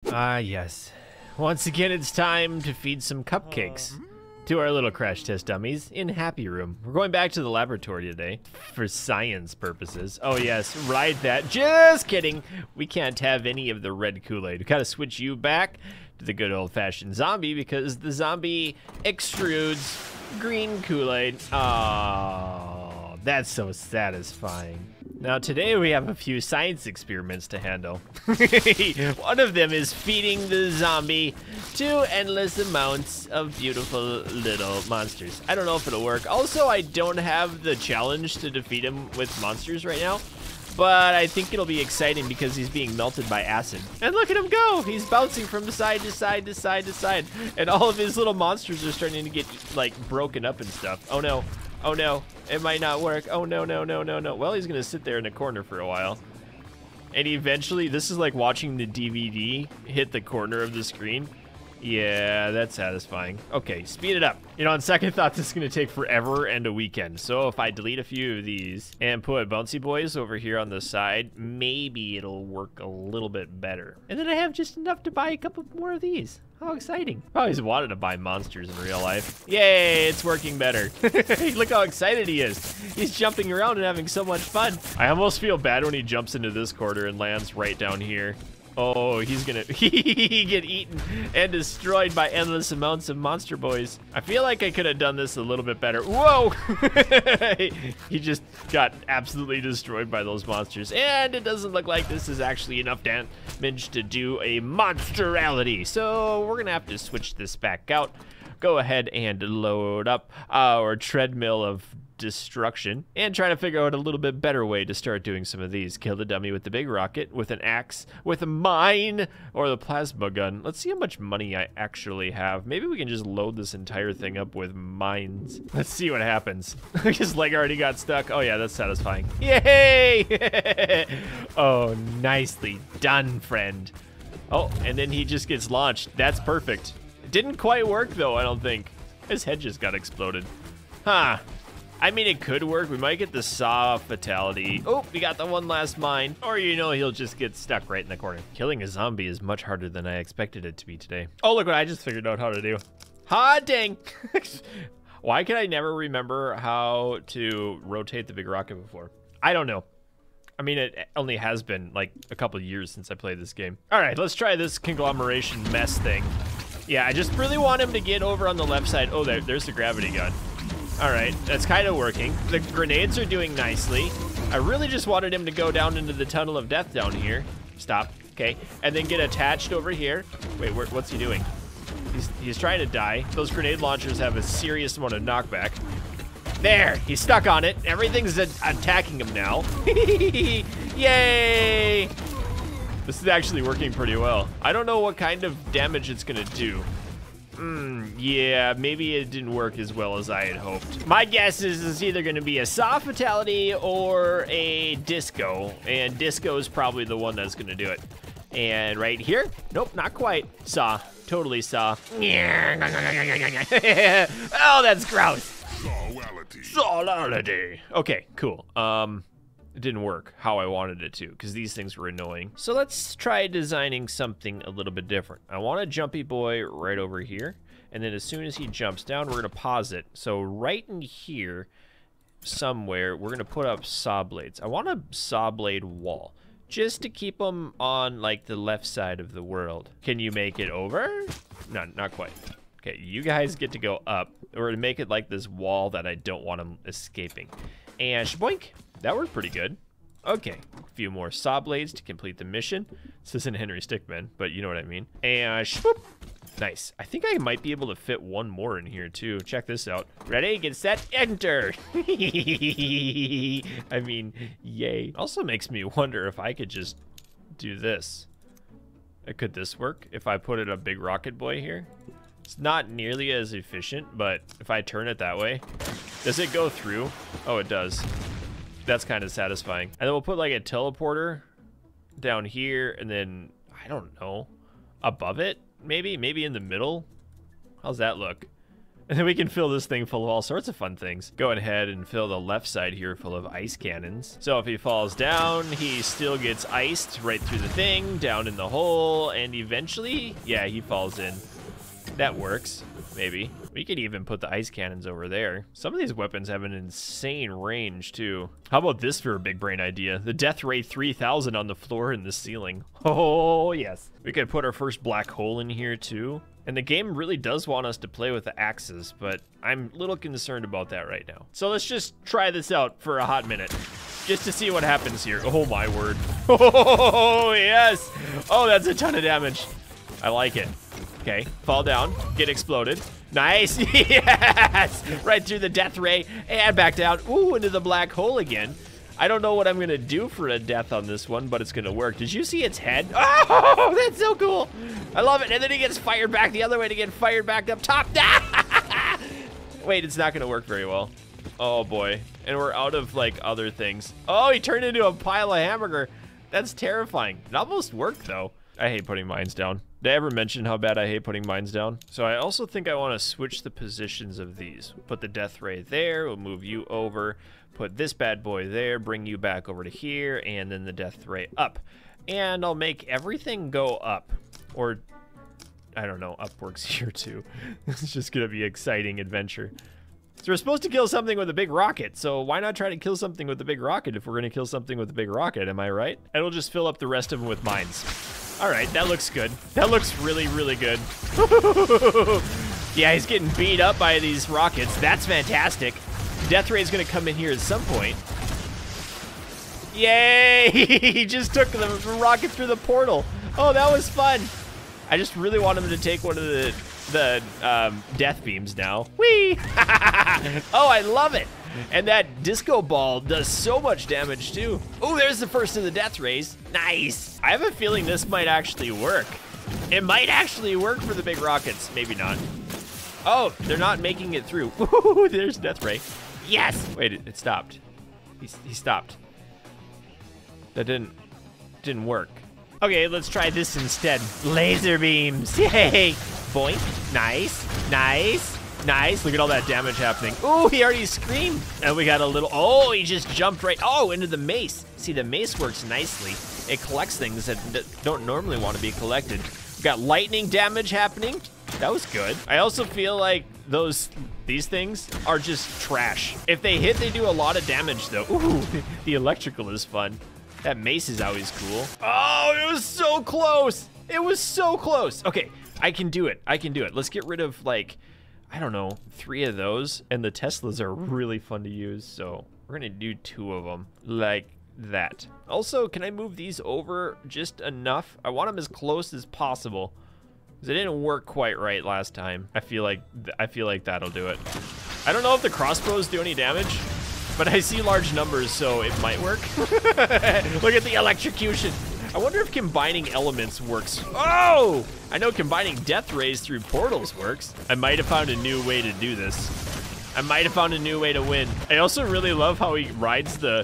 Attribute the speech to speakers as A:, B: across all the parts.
A: Ah, yes. Once again, it's time to feed some cupcakes to our little crash test dummies in Happy Room. We're going back to the laboratory today for science purposes. Oh, yes, ride that. Just kidding. We can't have any of the red Kool-Aid. We gotta switch you back to the good old-fashioned zombie because the zombie extrudes green Kool-Aid. Oh, that's so satisfying. Now today we have a few science experiments to handle. One of them is feeding the zombie to endless amounts of beautiful little monsters. I don't know if it'll work. Also, I don't have the challenge to defeat him with monsters right now, but I think it'll be exciting because he's being melted by acid. And look at him go! He's bouncing from side to side to side to side, and all of his little monsters are starting to get like broken up and stuff. Oh no. Oh no, it might not work. Oh no, no, no, no, no. Well, he's gonna sit there in a corner for a while. And eventually, this is like watching the DVD hit the corner of the screen. Yeah, that's satisfying. Okay, speed it up. You know, on second thought, this is gonna take forever and a weekend. So if I delete a few of these and put Bouncy Boys over here on the side, maybe it'll work a little bit better. And then I have just enough to buy a couple more of these. How exciting. I always wanted to buy monsters in real life. Yay, it's working better. Look how excited he is. He's jumping around and having so much fun. I almost feel bad when he jumps into this corner and lands right down here. Oh, he's gonna get eaten and destroyed by endless amounts of monster boys. I feel like I could have done this a little bit better. Whoa! He just got absolutely destroyed by those monsters. And it doesn't look like this is actually enough damage to do a monsterality. So we're gonna have to switch this back out. Go ahead and load up our treadmill of destruction and try to figure out a little bit better way to start doing some of these. Kill the dummy with the big rocket, with an axe, with a mine, or the plasma gun. Let's see how much money I actually have. Maybe we can just load this entire thing up with mines. Let's see what happens. His leg already got stuck. Oh yeah, that's satisfying. Yay! Oh, nicely done, friend. Oh, and then he just gets launched. That's perfect. It didn't quite work though, I don't think. His head just got exploded. Huh. I mean, it could work. We might get the saw fatality. Oh, we got the one last mine. Or, you know, he'll just get stuck right in the corner. Killing a zombie is much harder than I expected it to be today. Oh, look what I just figured out how to do. Ha, dang. Why can I never remember how to rotate the big rocket before? I don't know. I mean, it only has been like a couple years since I played this game. All right, let's try this conglomeration mess thing. Yeah, I just really want him to get over on the left side. Oh, there's the gravity gun. All right, that's kind of working. The grenades are doing nicely. I really just wanted him to go down into the tunnel of death down here. Stop, okay. And then get attached over here. Wait, what's he doing? He's trying to die. Those grenade launchers have a serious amount of knockback. There, he's stuck on it. Everything's attacking him now. Yay! This is actually working pretty well. I don't know what kind of damage it's gonna do. Yeah, maybe it didn't work as well as I had hoped. My guess is it's either gonna be a saw fatality or a disco, and disco is probably the one that's gonna do it. And right here, nope, not quite. Saw, totally saw. Oh, that's gross. Sawality. Okay, cool. It didn't work how I wanted it to because these things were annoying. So let's try designing something a little bit different. I want a jumpy boy right over here. And then as soon as he jumps down, we're gonna pause it. So right in here somewhere, we're gonna put up saw blades. I want a saw blade wall just to keep them on like the left side of the world. Can you make it over? No, not quite. Okay, you guys get to go up or to make it like this wall that I don't want them escaping. And shaboink. That worked pretty good. Okay, a few more saw blades to complete the mission. This isn't Henry Stickmin, but you know what I mean. And swoop. Nice. I think I might be able to fit one more in here too. Check this out. Ready, get set, enter. I mean, yay. Also makes me wonder if I could just do this. Could this work if I put it a big rocket boy here? It's not nearly as efficient, but if I turn it that way, does it go through? Oh, it does. That's kind of satisfying. And then we'll put like a teleporter down here and then, I don't know, above it, maybe in the middle. How's that look? And then we can fill this thing full of all sorts of fun things. Go ahead and fill the left side here full of ice cannons. So if he falls down, he still gets iced right through the thing, down in the hole, and eventually, yeah, he falls in. That works, maybe. We could even put the ice cannons over there. Some of these weapons have an insane range, too. How about this for a big brain idea? The Death Ray 3000 on the floor and the ceiling. Oh, yes. We could put our first black hole in here, too. And the game really does want us to play with the axes, but I'm a little concerned about that right now. So let's just try this out for a hot minute, just to see what happens here. Oh, my word. Oh, yes. Oh, that's a ton of damage. I like it. Okay, fall down, get exploded. Nice, yes! Right through the death ray, and back down. Ooh, into the black hole again. I don't know what I'm gonna do for a death on this one, but it's gonna work. Did you see its head? Oh, that's so cool. I love it, and then he gets fired back the other way to get fired back up top. Wait, it's not gonna work very well. Oh boy, and we're out of like other things. Oh, he turned into a pile of hamburger. That's terrifying. It almost worked though. I hate putting mines down. Did I ever mention how bad I hate putting mines down? So I also think I want to switch the positions of these. Put the death ray there, we'll move you over, put this bad boy there, bring you back over to here, and then the death ray up. And I'll make everything go up. Or, I don't know, up works here too. It's just gonna be an exciting adventure. So we're supposed to kill something with a big rocket, so why not try to kill something with a big rocket if we're gonna kill something with a big rocket, am I right? And we'll just fill up the rest of them with mines. All right, that looks good. That looks really, really good. Yeah, he's getting beat up by these rockets. That's fantastic. Death Ray's gonna come in here at some point. Yay! He just took the rocket through the portal. Oh, that was fun. I just really want him to take one of the death beams now. Whee! Oh, I love it. And that disco ball does so much damage too. Oh, there's the first of the death rays. Nice. I have a feeling this might actually work. It might actually work for the big rockets. Maybe not. Oh, they're not making it through. Ooh, there's death ray. Yes. Wait, it stopped. He stopped. That didn't work. Okay, let's try this instead. Laser beams. Yay. Boink. Nice. Nice. Nice, look at all that damage happening. Ooh, he already screamed. And we got a little, oh, he just jumped right, oh, into the mace. See, the mace works nicely. It collects things that don't normally want to be collected. We got lightning damage happening. That was good. I also feel like these things are just trash. If they hit, they do a lot of damage though. Ooh, the electrical is fun. That mace is always cool. Oh, it was so close. It was so close. Okay, I can do it. I can do it. Let's get rid of like, I don't know, 3 of those, and the Teslas are really fun to use, so we're gonna do 2 of them, like that. Also, can I move these over just enough? I want them as close as possible, because it didn't work quite right last time. I feel like that'll do it. I don't know if the crossbows do any damage, but I see large numbers, so it might work. Look at the electrocution. I wonder if combining elements works. Oh! I know combining death rays through portals works. I might have found a new way to do this. I might have found a new way to win. I also really love how he rides the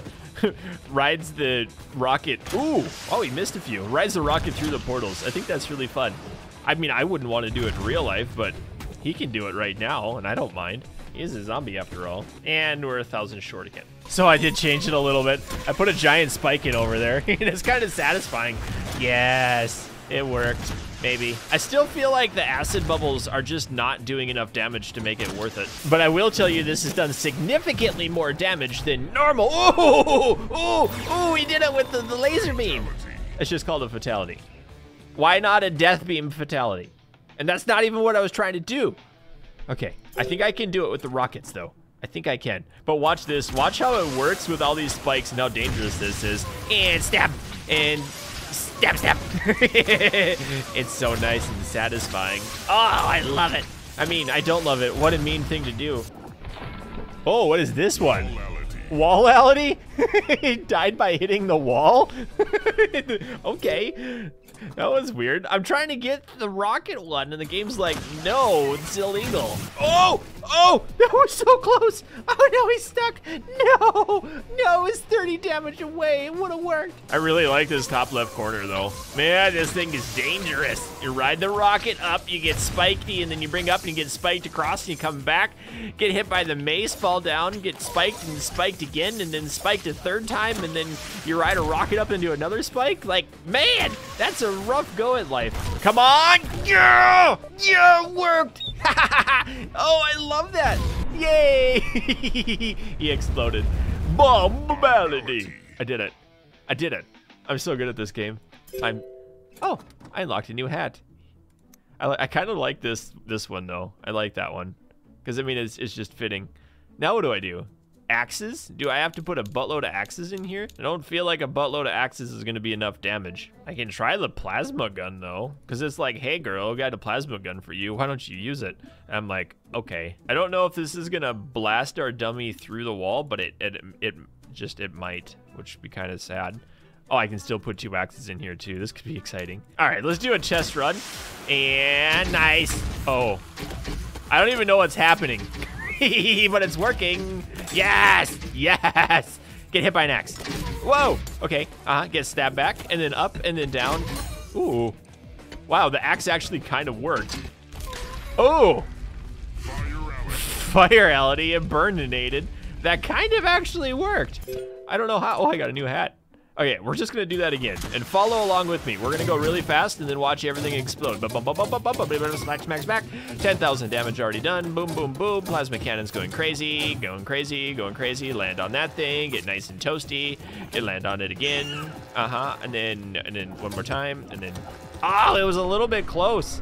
A: rocket. Ooh! Oh, he missed a few. Rides the rocket through the portals. I think that's really fun. I mean, I wouldn't want to do it in real life, but he can do it right now, and I don't mind. He is a zombie after all. And we're 1,000 short again. So I did change it a little bit. I put a giant spike in over there. And it's kind of satisfying. Yes, it worked. Maybe. I still feel like the acid bubbles are just not doing enough damage to make it worth it. But I will tell you, this has done significantly more damage than normal. Ooh, he did it with the laser beam. It's just called a fatality. Why not a death beam fatality? And that's not even what I was trying to do. Okay, I think I can do it with the rockets though. I think I can. But watch this. Watch how it works with all these spikes and how dangerous this is. And stab. And stab, stab. It's so nice and satisfying. Oh, I love it. I mean, I don't love it. What a mean thing to do. Oh, what is this one? Wallality? He died by hitting the wall? Okay. That was weird. I'm trying to get the rocket one, and the game's like, no, it's illegal. Oh, that was so close. Oh, no, he's stuck. No, it's 30 damage away. It would have worked. I really like this top left corner, though. Man, this thing is dangerous. You ride the rocket up, you get spiky, and then you bring up and you get spiked across, and you come back, get hit by the mace, fall down, get spiked and spiked again, and then spiked a third time, and then you ride a rocket up into another spike. Like, man, that's a rough go at life. Come on. Yeah, it worked. Oh, I love that. Yay. He exploded. Bombality. I did it. I'm so good at this game. Oh, I unlocked a new hat. I kind of like this one, though. I like that one. Because, I mean, it's just fitting. Now what do I do? Axes? Do I have to put a buttload of axes in here? I don't feel like a buttload of axes is gonna be enough damage. I can try the plasma gun though, because it's like, hey girl, I got a plasma gun for you. Why don't you use it? And I'm like, okay. I don't know if this is gonna blast our dummy through the wall, but it might, which would be kind of sad. Oh, I can still put 2 axes in here too. This could be exciting. All right, let's do a chest run. And nice. Oh, I don't even know what's happening. But it's working. Yes. Get hit by an axe. Whoa. Okay. Get stabbed back and then up and then down. Ooh. Wow, the axe actually kind of worked. Oh. Fire-ality and burninated. That kind of actually worked. I don't know how. Oh, I got a new hat. Okay, we're just gonna do that again and follow along with me. We're gonna go really fast and then watch everything explode. Smack. 10,000 damage already done. Boom, boom, boom. Plasma cannon's going crazy. Land on that thing. Get nice and toasty. Land on it again. And then one more time. And then, oh, it was a little bit close.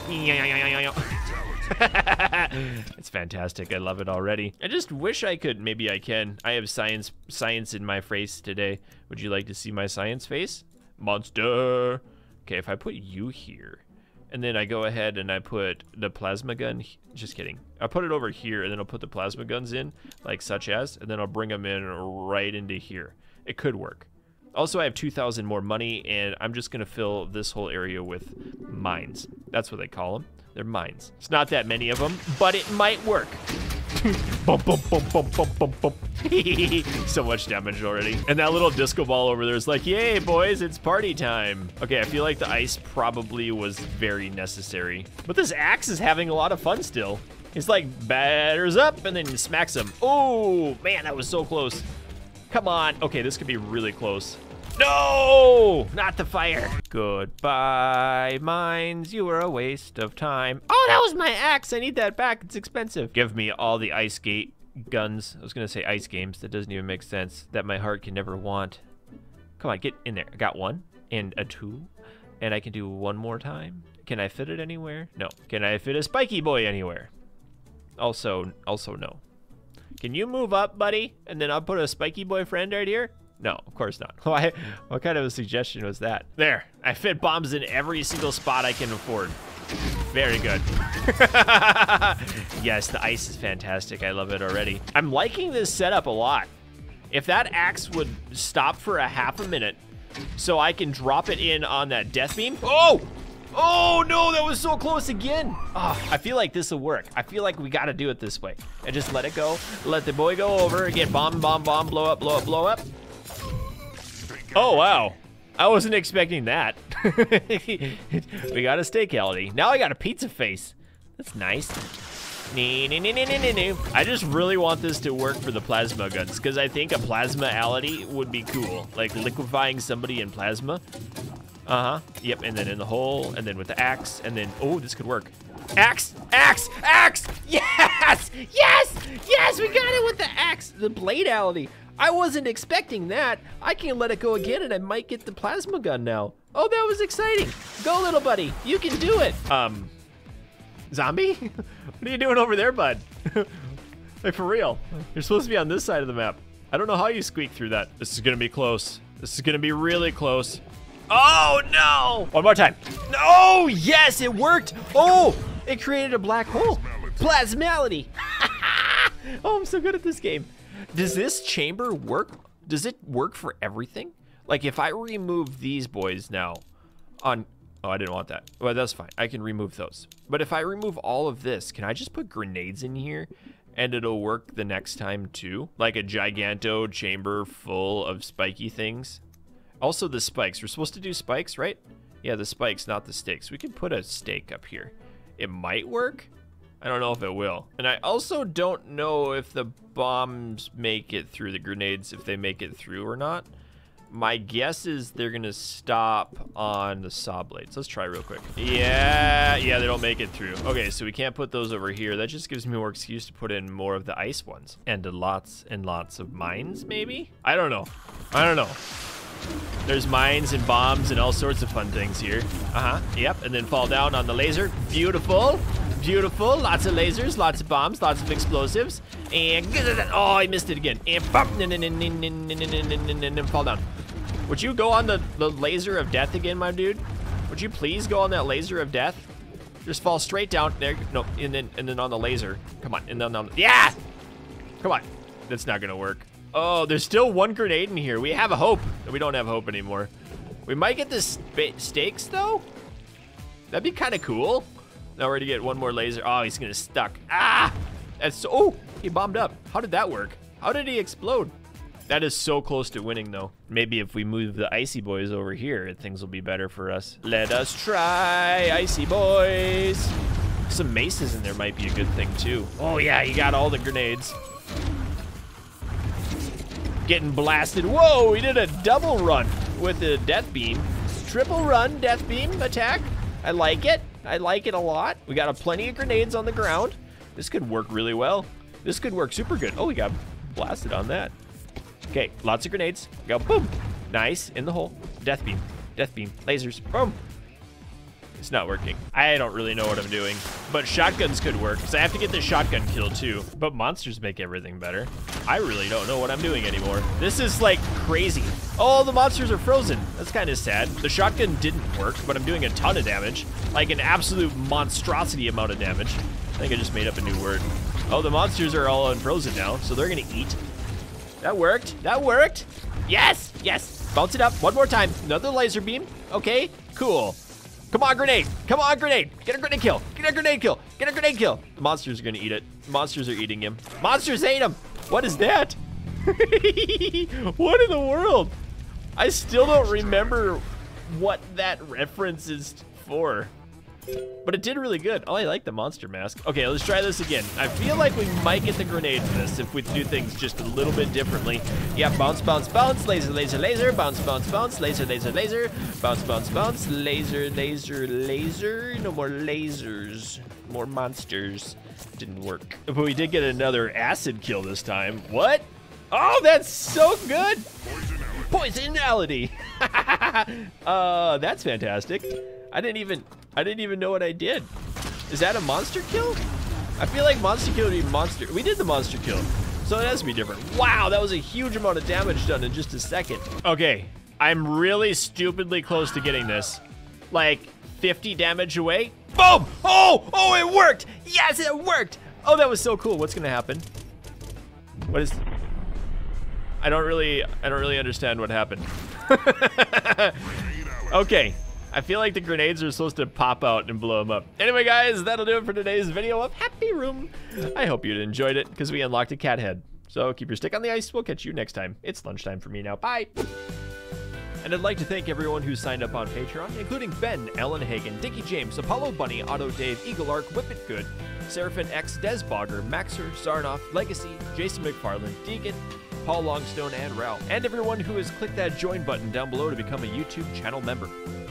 A: It's fantastic. I love it already. I just wish I could. Maybe I can. I have science in my face today. Would you like to see my science face? Monster. Okay, if I put you here, and then I go ahead and I put the plasma gun. Just kidding. I'll put it over here, and then I'll put the plasma guns in, like such as, and then I'll bring them in right into here. It could work. Also, I have 2,000 more money, and I'm just gonna fill this whole area with mines. That's what they call them. They're mines. It's not that many of them, but it might work. Bump. So much damage already. And that little disco ball over there is like, yay, boys, it's party time. Okay, I feel like the ice probably was very necessary. But this axe is having a lot of fun still. It's like batters up and then smacks him. Oh, man, that was so close. Come on. Okay, this could be really close. No, not the fire. Goodbye, mines. You were a waste of time. Oh, that was my axe. I need that back. It's expensive. Give me all the ice gate guns. I was gonna say ice games. That doesn't even make sense. That my heart can never want. Come on, get in there. I got 1 and a 2, and I can do 1 more time. Can I fit it anywhere? No. Can I fit a spiky boy anywhere? Also no. Can you move up, buddy? And then I'll put a spiky boy friend right here. No, of course not. Why? What kind of a suggestion was that? There, I fit bombs in every single spot I can afford. Very good. Yes, the ice is fantastic. I love it already. I'm liking this setup a lot. If that axe would stop for a half a minute so I can drop it in on that death beam. Oh! Oh no, that was so close again. Oh, I feel like this will work. I feel like we gotta do it this way. And just let it go. Let the boy go over. Get bomb, blow up. Oh, wow. I wasn't expecting that. We got a steakality. Now I got a pizza face. That's nice. I just really want this to work for the plasma guns, because I think a plasma-ality would be cool. Like liquefying somebody in plasma. Yep, and then in the hole, and then with the axe, and then, oh, this could work. Axe! Yes! We got it with the axe. The blade-ality. I wasn't expecting that. I can let it go again and I might get the plasma gun now. Oh, that was exciting. Go, little buddy. You can do it. Zombie? What are you doing over there, bud? Like, for real. You're supposed to be on this side of the map. I don't know how you squeak through that. This is gonna be close. This is gonna be really close. Oh, no. One more time. No, yes, it worked. Oh, it created a black hole. Plasmality. Oh, I'm so good at this game. Does this chamber work? Does it work for everything? Like if I remove these boys now on, Oh, I didn't want that. Well, that's fine. I can remove those. But if I remove all of this, can I just put grenades in here and it'll work the next time too? Like a giganto chamber full of spiky things. Also the spikes. We're supposed to do spikes, right? Yeah, the spikes, not the stakes. We can put a stake up here. It might work. I don't know if it will. And I also don't know if the bombs make it through, the grenades, if they make it through or not. My guess is they're gonna stop on the saw blades. Let's try real quick. Yeah, they don't make it through. Okay, so we can't put those over here. That just gives me more excuse to put in more of the ice ones. And lots and lots of mines, maybe? I don't know. There's mines and bombs and all sorts of fun things here. Yep, and then fall down on the laser. Beautiful. Beautiful. Lots of lasers, lots of bombs, lots of explosives. And oh, I missed it again. And fall down. Would you go on the laser of death again, my dude? Would you please go on that laser of death? Just fall straight down there. No, and then on the laser. Come on, and then on the, yeah! Come on. That's not gonna work. Oh, there's still one grenade in here. We have a hope. We don't have hope anymore. We might get the stakes though. That'd be kind of cool. Now we're gonna get one more laser. Oh, he's gonna stuck. Ah! That's so, oh, he bombed up. How did that work? How did he explode? That is so close to winning though. Maybe if we move the icy boys over here, things will be better for us. Let us try icy boys. Some maces in there might be a good thing too. Oh yeah, he got all the grenades. Getting blasted. Whoa, he did a double run with the death beam. Triple run death beam attack. I like it. I like it a lot. We got plenty of grenades on the ground. This could work really well. This could work super good. Oh, we got blasted on that. Okay, lots of grenades. Go boom. Nice, in the hole. Death beam, lasers, boom. It's not working. I don't really know what I'm doing, but shotguns could work because I have to get the shotgun kill too. But monsters make everything better. I really don't know what I'm doing anymore. This is like crazy. Oh, the monsters are frozen. That's kind of sad. The shotgun didn't work, but I'm doing a ton of damage. Like an absolute monstrosity amount of damage. I think I just made up a new word. Oh, the monsters are all unfrozen now, so they're gonna eat. That worked. That worked. Yes, yes. Bounce it up one more time. Another laser beam. Okay, cool. Come on, grenade. Come on, grenade. Get a grenade kill. Get a grenade kill. Get a grenade kill. The monsters are gonna eat it. Monsters are eating him. Monsters ate him. What is that? What in the world? I still don't remember what that reference is for. But it did really good. Oh, I like the monster mask. Okay, let's try this again. I feel like we might get the grenade for this if we do things just a little bit differently. Yeah, bounce, bounce, bounce, laser, laser, laser, bounce, bounce, bounce, laser, laser, laser, bounce, bounce, bounce, laser, laser, laser. No more lasers, more monsters. Didn't work. But we did get another acid kill this time. What? Oh, that's so good. Poisonality. That's fantastic. I didn't even know what I did. Is that a monster kill? I feel like monster kill would be monster. We did the monster kill, so it has to be different. Wow, that was a huge amount of damage done in just a second. Okay, I'm really stupidly close to getting this. Like 50 damage away. Boom! Oh, it worked! Yes, it worked! Oh, that was so cool. What's gonna happen? What is... I don't really understand what happened. Okay. I feel like the grenades are supposed to pop out and blow them up. Anyway, guys, that'll do it for today's video of Happy Room. I hope you enjoyed it because we unlocked a cat head. So keep your stick on the ice. We'll catch you next time. It's lunchtime for me now. Bye. And I'd like to thank everyone who signed up on Patreon, including Ben, Ellen Hagen, Dickie James, Apollo Bunny, Otto Dave, Eagle Arc, Whip It Good, Seraphin X, Des Bogger, Maxer, Zarnoff, Legacy, Jason McFarland, Deegan, Paul Longstone, and Ralph. And everyone who has clicked that join button down below to become a YouTube channel member.